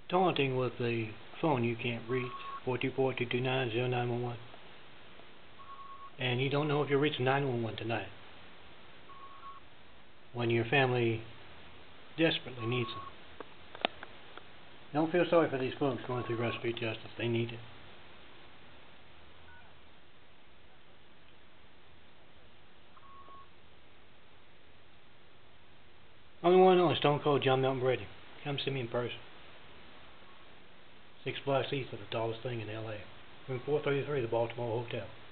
taunting with the phone you can't reach, 424-229-0911. And you don't know if you'll reach 911 tonight, when your family desperately needs them. Don't feel sorry for these folks going through Rush Street Justice. They need it. Only one on Stone Cold John Milton Brady. Come see me in person. 6 blocks east of the tallest thing in LA. Room 433, the Baltimore Hotel.